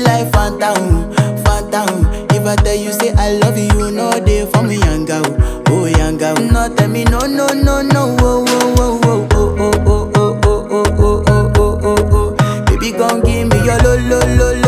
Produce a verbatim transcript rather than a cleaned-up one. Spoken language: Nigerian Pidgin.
life, phantom, phantom. If I tell you say I love you, you know they for me, young girl, oh young girl. No tell me no, no, no, no, oh, oh, oh, oh, oh, oh, oh, oh, oh, oh, oh, oh, oh, oh. Baby, gon' give me your lo, lo, lo, lo.